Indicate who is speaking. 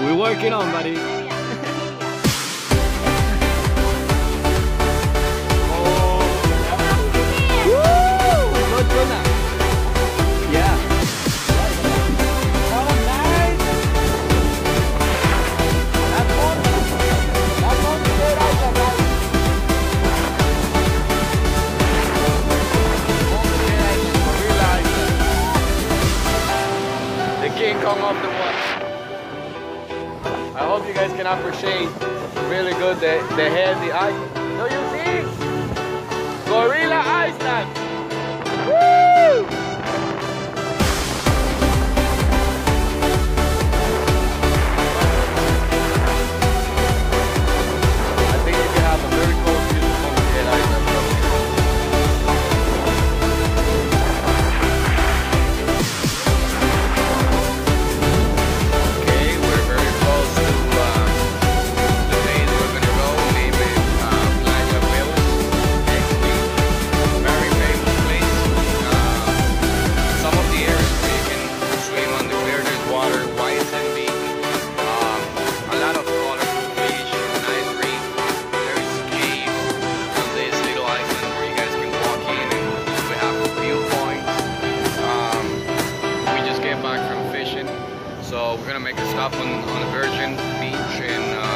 Speaker 1: We're working on, buddy. Good tuna. Yeah.
Speaker 2: Oh, nice. That's one good item, guys.
Speaker 3: The King Kong of the water. I hope you guys can appreciate really good the heavy ice. So you see? Gorilla Iceland! Woo! I think you can have a very close view of Monkey Island. Okay, we're very close to the place we're gonna go. Name it Playa Whales. Very famous place. Some of the areas where you can swim on the clear, there's water, white sandy. A lot of colorful fish, nice reef. There's cave on this little island where you guys can walk in, and we have viewpoints. We just came back from fishing, so we're gonna make a stop on the Virgin Beach and